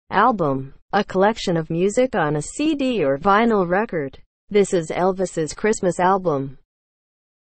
Album, a collection of music on a CD or vinyl record. This is Elvis's Christmas album.